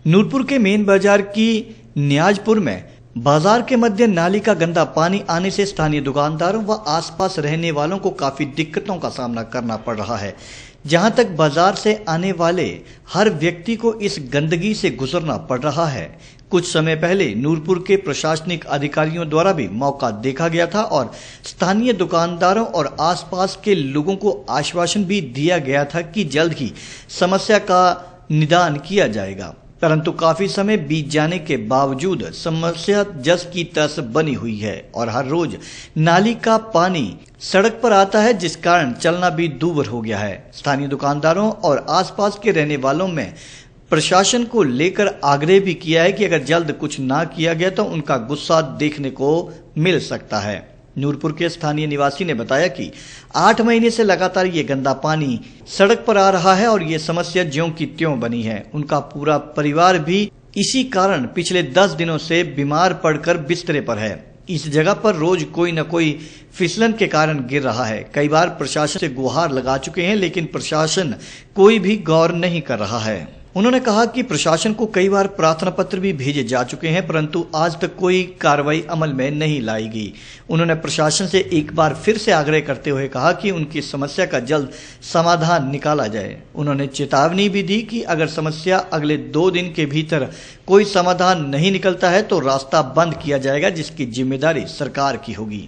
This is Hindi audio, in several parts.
नूरपुर के मेन बाजार की नियाजपुर में बाजार के मध्य नाली का गंदा पानी आने से स्थानीय दुकानदारों व आसपास रहने वालों को काफी दिक्कतों का सामना करना पड़ रहा है। जहां तक बाजार से आने वाले हर व्यक्ति को इस गंदगी से गुजरना पड़ रहा है। कुछ समय पहले नूरपुर के प्रशासनिक अधिकारियों द्वारा भी मौका देखा गया था और स्थानीय दुकानदारों और आसपास के लोगों को आश्वासन भी दिया गया था कि जल्द ही समस्या का निदान किया जाएगा, परंतु काफी समय बीत जाने के बावजूद समस्या जस की तस बनी हुई है और हर रोज नाली का पानी सड़क पर आता है, जिस कारण चलना भी दूभर हो गया है। स्थानीय दुकानदारों और आसपास के रहने वालों में प्रशासन को लेकर आग्रह भी किया है कि अगर जल्द कुछ ना किया गया तो उनका गुस्सा देखने को मिल सकता है। नूरपुर के स्थानीय निवासी ने बताया कि 8 महीने से लगातार ये गंदा पानी सड़क पर आ रहा है और ये समस्या ज्यों की त्यों बनी है। उनका पूरा परिवार भी इसी कारण पिछले 10 दिनों से बीमार पड़कर बिस्तरे पर है। इस जगह पर रोज कोई न कोई फिसलन के कारण गिर रहा है। कई बार प्रशासन से गुहार लगा चुके हैं, लेकिन प्रशासन कोई भी गौर नहीं कर रहा है। उन्होंने कहा कि प्रशासन को कई बार प्रार्थना पत्र भी भेजे जा चुके हैं, परंतु आज तक कोई कार्रवाई अमल में नहीं लाई गई। उन्होंने प्रशासन से एक बार फिर से आग्रह करते हुए कहा कि उनकी समस्या का जल्द समाधान निकाला जाए। उन्होंने चेतावनी भी दी कि अगर समस्या अगले 2 दिन के भीतर कोई समाधान नहीं निकलता है तो रास्ता बंद किया जाएगा, जिसकी जिम्मेदारी सरकार की होगी।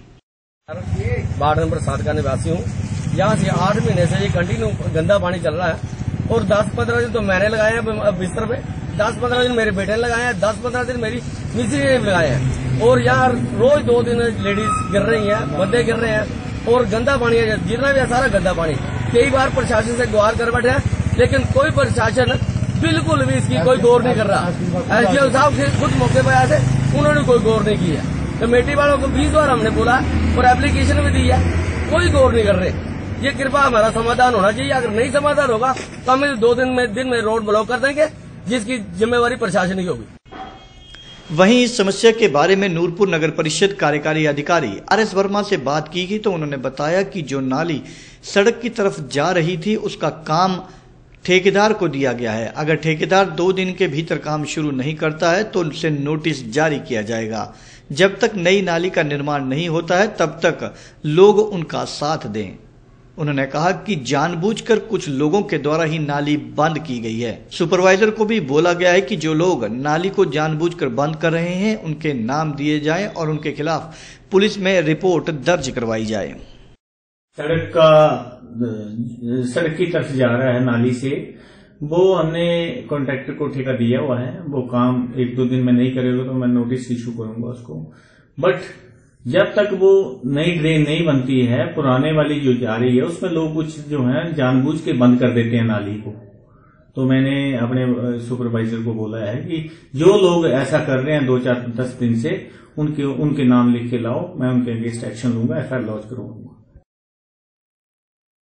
वार्ड नंबर 7 का निवासी हूँ। यहाँ से 8 महीने से ये कंटिन्यू गंदा पानी चल रहा है और 10-15 दिन तो मैंने लगाए हैं बिस्तर पे, 10-15 दिन मेरे बेटे ने लगाए हैं, 10-15 दिन मेरी मिस्त्री ने लगाए हैं। और यहाँ रोज 2 दिन लेडीज गिर रही हैं, बंदे गिर रहे हैं और गंदा पानी है, गिरना भी है सारा गंदा पानी। कई बार प्रशासन से गुहार कर बैठे हैं, लेकिन कोई प्रशासन बिल्कुल भी इसकी कोई गौर नहीं कर रहा। एसडीओ साहब से खुद मौके पर आए थे, उन्होंने कोई गौर नहीं की है। कमेटी वालों को 20 बार हमने बोला और एप्लीकेशन भी दी है, कोई गौर नहीं कर रहे। ये कृपा हमारा समाधान होना चाहिए। अगर नहीं समाधान होगा तो हम 2 दिन में रोड ब्लॉक कर देंगे, जिसकी जिम्मेवारी प्रशासन की होगी। वहीं इस समस्या के बारे में नूरपुर नगर परिषद कार्यकारी अधिकारी RS वर्मा से बात की गई तो उन्होंने बताया कि जो नाली सड़क की तरफ जा रही थी उसका काम ठेकेदार को दिया गया है। अगर ठेकेदार 2 दिन के भीतर काम शुरू नहीं करता है तो उनसे नोटिस जारी किया जाएगा। जब तक नई नाली का निर्माण नहीं होता है तब तक लोग उनका साथ दें। उन्होंने कहा कि जानबूझकर कुछ लोगों के द्वारा ही नाली बंद की गई है। सुपरवाइजर को भी बोला गया है कि जो लोग नाली को जानबूझकर बंद कर रहे हैं उनके नाम दिए जाएं और उनके खिलाफ पुलिस में रिपोर्ट दर्ज करवाई जाए। सड़क की तरफ जा रहा है नाली से, वो हमने कॉन्ट्रैक्टर को ठेका दिया हुआ है। वो काम 1-2 दिन में नहीं करेगा तो मैं नोटिस इशू करूंगा उसको। बट जब तक वो नई ड्रेन नहीं बनती है, पुराने वाली जो जा रही है उसमें लोग कुछ जो है जानबूझ के बंद कर देते हैं नाली को। तो मैंने अपने सुपरवाइजर को बोला है कि जो लोग ऐसा कर रहे हैं 2-4-10 दिन से उनके नाम लिख के लाओ, मैं उनके अगेंस्ट एक्शन लूंगा, FIR लॉन्च करूंगा।